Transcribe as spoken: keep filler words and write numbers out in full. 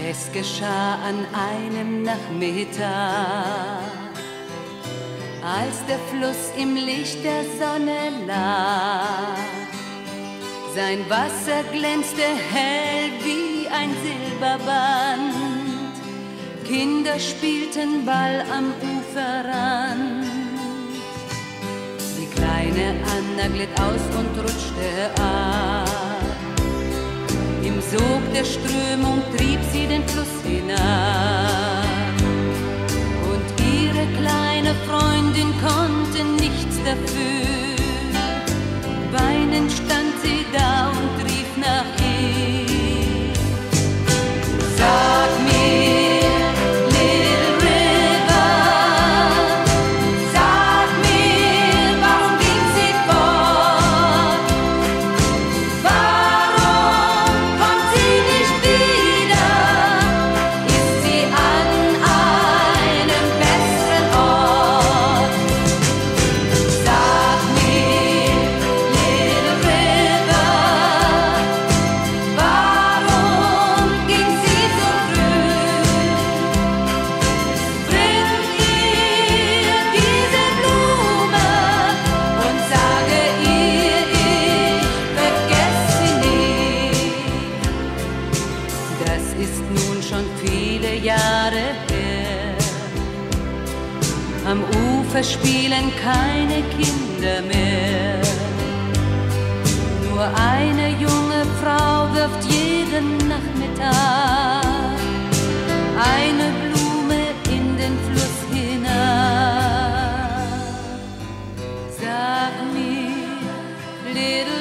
Es geschah an einem Nachmittag, als der Fluss im Licht der Sonne lag. Sein Wasser glänzte hell wie ein Silberband. Kinder spielten Ball am Uferrand. Die kleine Anna glitt aus und rutschte ab. Im Sog der Strömung trieb sie den Fluss hinab. Und ihre kleine Freundin konnte nichts dafür. Weinend stand sie da und rief nach ihr. Sag mir, Little River, sag mir, warum ging sie fort? Warum kommt sie nicht wieder? Ist sie an einem besseren Ort? Sag mir, Little River, warum ging sie so früh? Bring ihr diese Blume und sage ihr, ich vergesse sie nie. Das ist nun schon viele Jahre her. Am Ufer spielen keine Kinder mehr. Nur eine junge Frau wirft jeden Nachmittag eine Blume in den Fluss hinab. Sag mir, Little